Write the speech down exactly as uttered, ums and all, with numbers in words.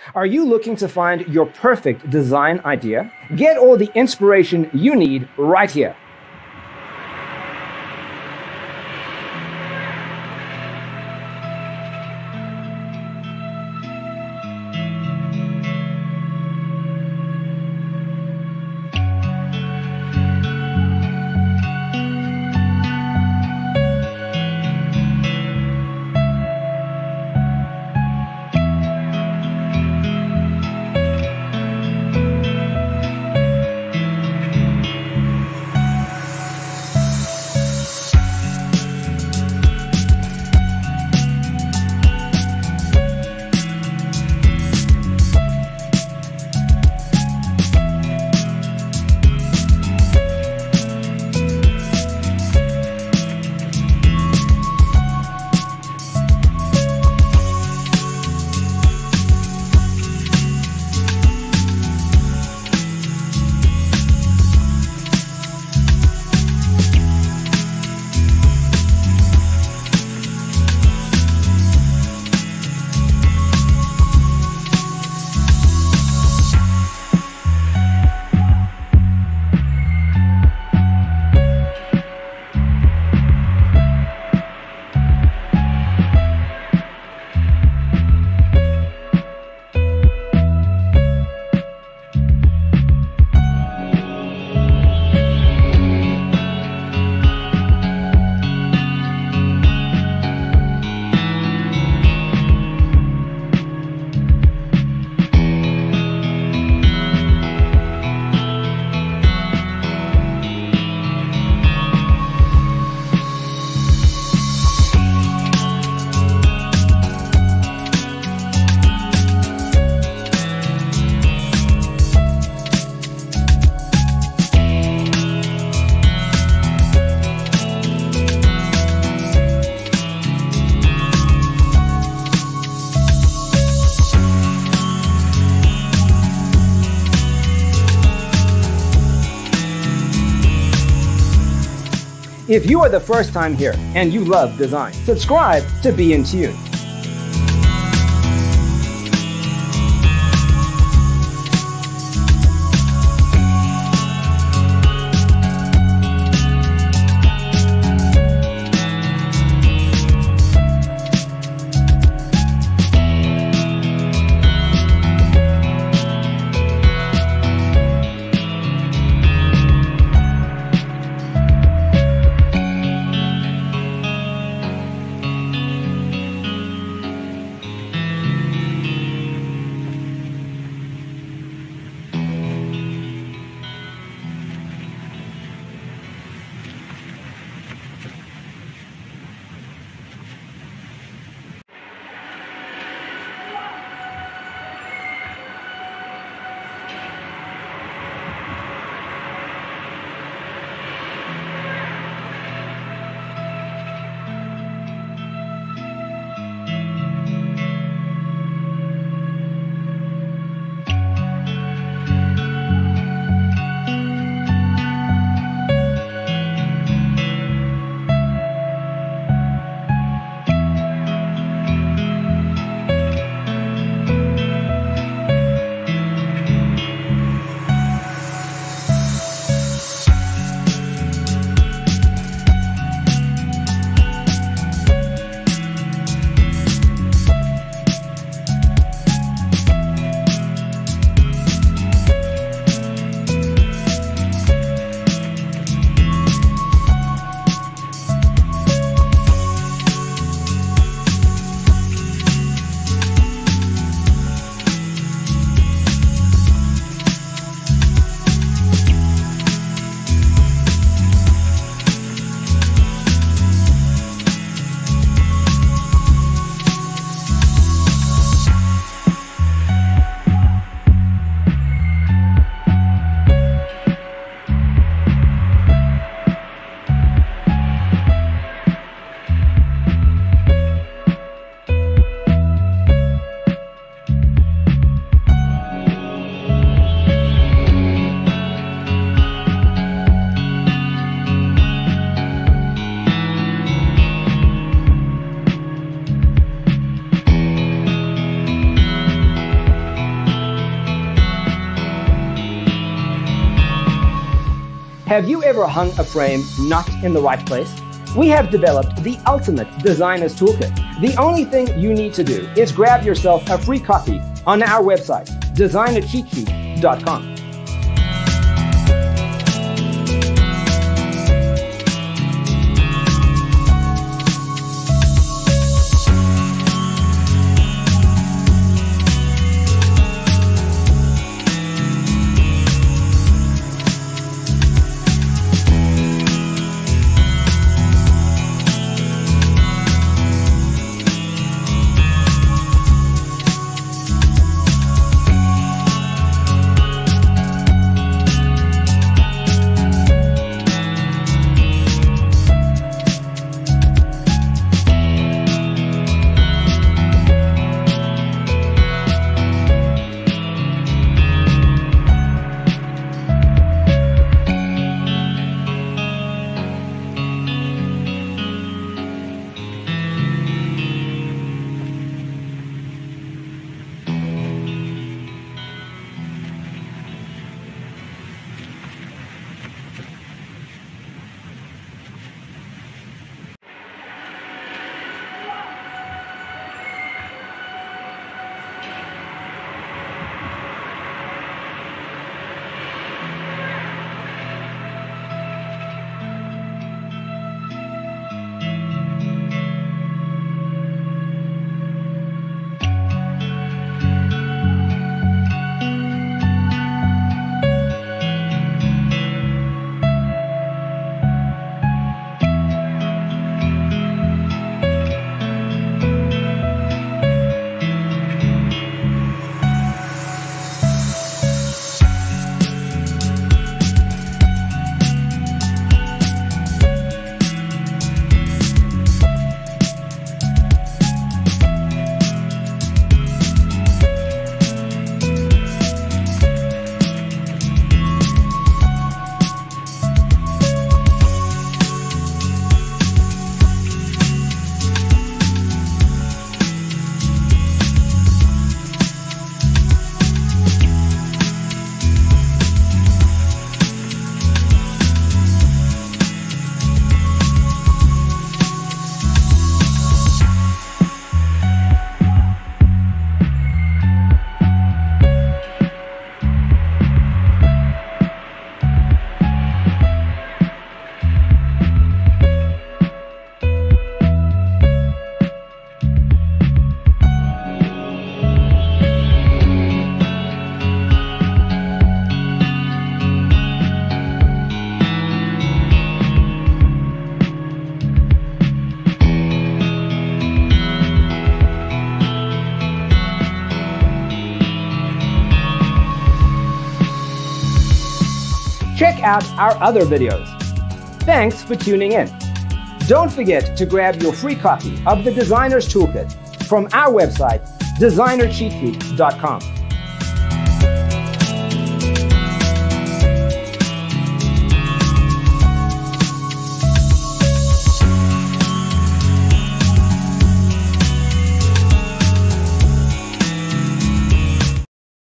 Are you looking to find your perfect design idea? Get all the inspiration you need right here. If you are the first time here and you love design, subscribe to Be in Tune. Have you ever hung a frame not in the right place? We have developed the ultimate designer's toolkit. The only thing you need to do is grab yourself a free copy on our website, designer cheat sheet dot com. Check out our other videos. Thanks for tuning in. Don't forget to grab your free copy of the Designer's Toolkit from our website, designer cheat sheet dot com.